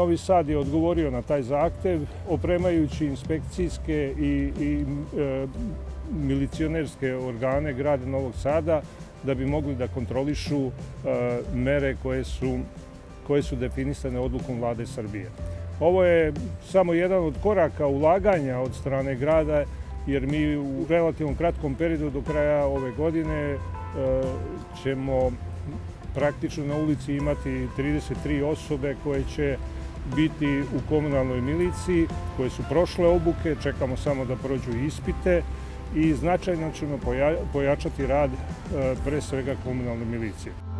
Novi Sad je odgovorio na taj zahtev opremajući inspekcijske i milicionerske organe grada Novog Sada da bi mogli da kontrolišu mere koje su definisane odlukom Vlade Srbije. Ovo je samo jedan od koraka ulaganja od strane grada, jer mi u relativno kratkom periodu do kraja ove godine ćemo praktično na ulici imati 33 osobe koje će biti u komunalnoj miliciji, koje su prošle obuke, čekamo samo da prođu ispite i značajno ćemo pojačati rad pre svega komunalne milicije.